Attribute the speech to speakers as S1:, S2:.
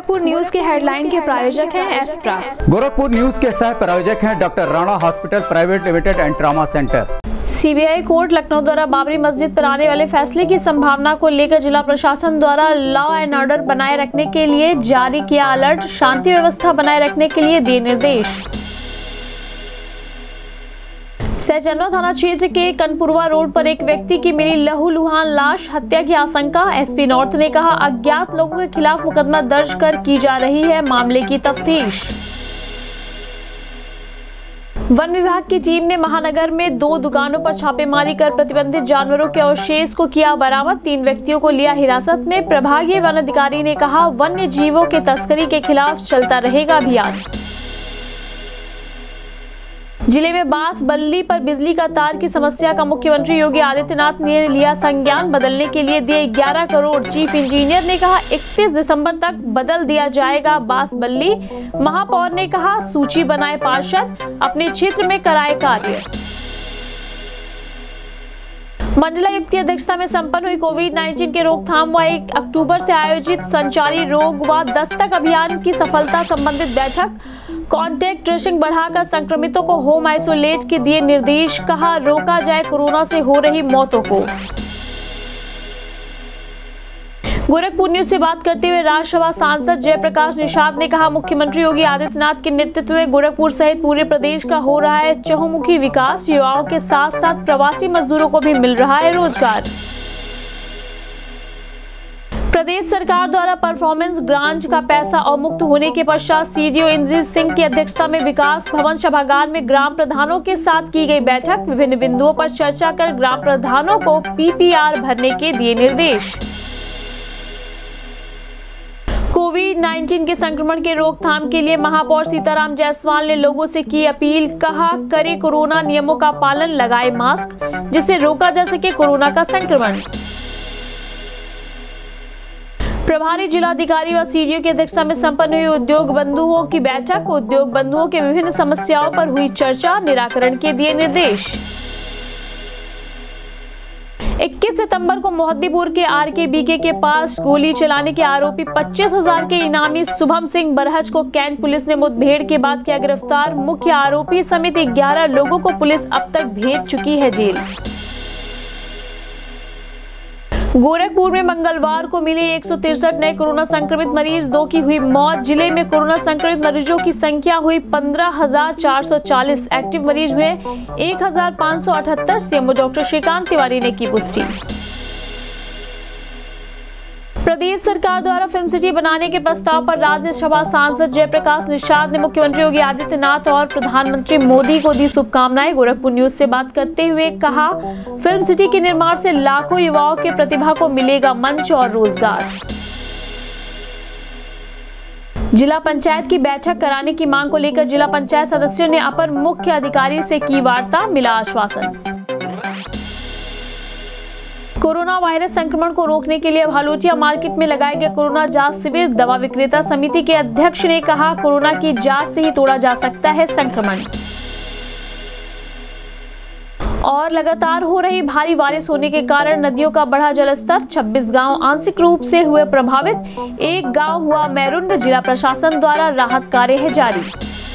S1: Gorakhpur news के headline के प्रायोजक हैं एस्प्रा।
S2: गोरखपुर न्यूज के सह प्रायोजक हैं doctor Rana hospital private limited and trauma centre.
S1: CBI court Lucknow द्वारा बाबरी मस्जिद पर आने वाले फैसले की संभावना को लेकर जिला प्रशासन द्वारा लॉ एंड ऑर्डर बनाए रखने के लिए जारी किया अलर्ट, शांति व्यवस्था बनाए रखने के लिए दिए निर्देश। सहजनवा थाना क्षेत्र के कनपुरवा रोड पर एक व्यक्ति की मिली लहूलुहान लाश, हत्या की आशंका। एसपी नॉर्थ ने कहा अज्ञात लोगों के खिलाफ मुकदमा दर्ज कर की जा रही है मामले की तफ्तीश। वन विभाग की टीम ने महानगर में 2 दुकानों पर छापेमारी कर प्रतिबंधित जानवरों के अवशेष को किया बरामद, 3 व्यक्तियों को लिया हिरासत में। प्रभागीय वन अधिकारी ने कहा वन्य जीवों के तस्करी के खिलाफ चलता रहेगा अभियान। जिले में बांस बल्ली पर बिजली का तार की समस्या का मुख्यमंत्री योगी आदित्यनाथ ने लिया संज्ञान, बदलने के लिए दिए 11 करोड़। चीफ इंजीनियर ने कहा 31 दिसंबर तक बदल दिया जाएगा बांस बल्ली। महापौर ने कहा सूची बनाए पार्षद, अपने क्षेत्र में कराए कार्य। मंडलायुक्त की अध्यक्षता में संपन्न हुई कोविड-19 के रोकथाम व 1 अक्टूबर से आयोजित संचारी रोग व दस्तक अभियान की सफलता संबंधित बैठक। कॉन्टैक्ट ट्रेसिंग बढ़ाकर संक्रमितों को होम आइसोलेट के दिए निर्देश, कहा रोका जाए कोरोना से हो रही मौतों को। गोरखपुर न्यूज से बात करते हुए राज्यसभा सांसद जयप्रकाश निषाद ने कहा मुख्यमंत्री योगी आदित्यनाथ के नेतृत्व में गोरखपुर सहित पूरे प्रदेश का हो रहा है चहुमुखी विकास, युवाओं के साथ साथ प्रवासी मजदूरों को भी मिल रहा है रोजगार। प्रदेश सरकार द्वारा परफॉर्मेंस ग्रांट का पैसा अवमुक्त होने के पश्चात सीडीओ इंद्रजीत सिंह की अध्यक्षता में विकास भवन सभागार में ग्राम प्रधानों के साथ की गई बैठक, विभिन्न बिंदुओं पर चर्चा कर ग्राम प्रधानों को पीपीआर भरने के दिए निर्देश। कोविड-19 के संक्रमण के रोकथाम के लिए महापौर सीताराम जायसवाल ने लोगों से की अपील, कहा करें कोरोना नियमों का पालन, लगाए मास्क, जिससे रोका जा सके कोरोना का संक्रमण। प्रभारी जिलाधिकारी व सीडीओ की अध्यक्षता में संपन्न हुई उद्योग बंधुओं की बैठक, उद्योग बंधुओं के विभिन्न समस्याओं पर हुई चर्चा, निराकरण के दिए निर्देश। 21 सितंबर को मोहद्दीपुर के आरकेबीके के पास गोली चलाने के आरोपी 25,000 के इनामी शुभम सिंह बरहज को कैंट पुलिस ने मुठभेड़ के बाद किया गिरफ्तार। मुख्य आरोपी समेत 11 लोगों को पुलिस अब तक भेज चुकी है जेल। गोरखपुर में मंगलवार को मिले 163 नए कोरोना संक्रमित मरीज, 2 की हुई मौत। जिले में कोरोना संक्रमित मरीजों की संख्या हुई 15,440, एक्टिव मरीज हुए 1,578। सीएमओ डॉक्टर श्रीकांत तिवारी ने की पुष्टि। प्रदेश सरकार द्वारा फिल्म सिटी बनाने के प्रस्ताव पर राज्यसभा सांसद जयप्रकाश निषाद ने मुख्यमंत्री योगी आदित्यनाथ और प्रधानमंत्री मोदी को दी शुभकामनाएं। गोरखपुर न्यूज से बात करते हुए कहा फिल्म सिटी के निर्माण से लाखों युवाओं के प्रतिभा को मिलेगा मंच और रोजगार। जिला पंचायत की बैठक कराने की मांग को लेकर जिला पंचायत सदस्यों ने अपर मुख्य अधिकारी से की वार्ता, मिला आश्वासन। कोरोना वायरस संक्रमण को रोकने के लिए भालूटिया मार्केट में लगाए गए कोरोना जांच शिविर, दवा विक्रेता समिति के अध्यक्ष ने कहा कोरोना की जांच से ही तोड़ा जा सकता है संक्रमण। और लगातार हो रही भारी बारिश होने के कारण नदियों का बढ़ा जलस्तर, 26 गांव आंशिक रूप से हुए प्रभावित, 1 गांव हुआ मैरून। जिला प्रशासन द्वारा राहत कार्य है जारी।